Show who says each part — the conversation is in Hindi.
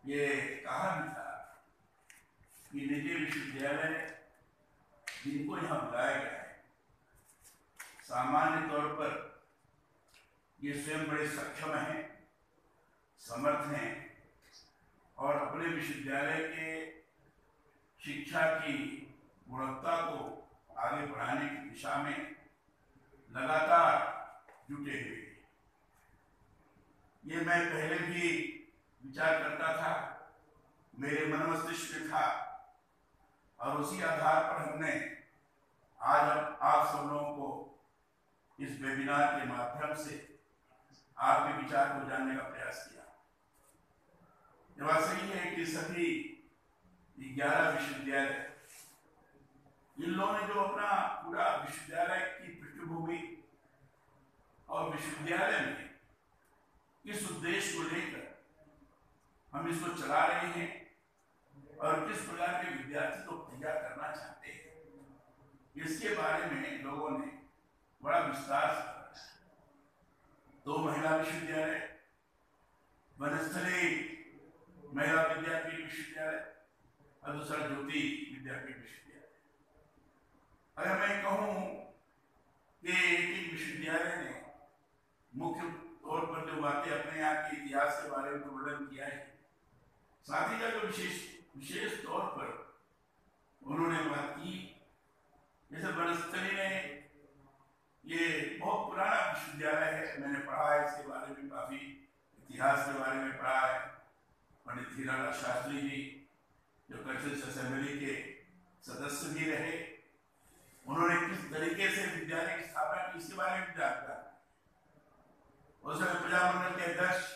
Speaker 1: ये कहा भी था कि निजी विश्वविद्यालय जिनको यहाँ बुलाया गया है, सामान्य तौर पर ये स्वयं बड़े सक्षम हैं, समर्थ हैं और अपने विश्वविद्यालय के शिक्षा की गुणवत्ता को आगे बढ़ाने की दिशा में लगातार जुटे हुए हैं। ये मैं पहले भी विचार करता था, मेरे मन मस्तिष्क में था और उसी आधार पर हमने आज आप सब लोगों को इस वेबिनार के माध्यम से आपके विचार को जानने का प्रयास किया। ये बात सही है कि सभी 11 विश्वविद्यालय, इन लोगों ने जो अपना पूरा विश्वविद्यालय की पृष्ठभूमि और विश्वविद्यालय में किस उद्देश्य को लेकर हम इसको चला रहे हैं और किस प्रकार के विद्यार्थी को तैयार करना चाहते हैं, इसके बारे में लोगों ने बड़ा विस्तार से बताया। 2 महिला विश्वविद्यालय, वनस्थली महिला विद्यापीठ विश्वविद्यालय और दूसरा ज्योति विद्यापीठ विश्वविद्यालय। अगर मैं कहूँ कि एक विश्वविद्यालय ने मुख्य तौर पर जो बातें अपने यहाँ के इतिहास के बारे में वर्णन किया है, साथ ही का जो विशेष तौर पर उन्होंने बात की, जैसे वनस्थली ने, ये बहुत पुराना विश्वविद्यालय है, मैंने पढ़ा है इसके बारे में, काफी इतिहास के बारे में पढ़ा है। पंडित हीरालाल शास्त्री जी जो कल्चरल असेंबली के सदस्य भी रहे, उन्होंने किस तरीके से विद्यालय की स्थापना की इसके बारे में जानकारी। उस समय प्रजामंडल के अध्यक्ष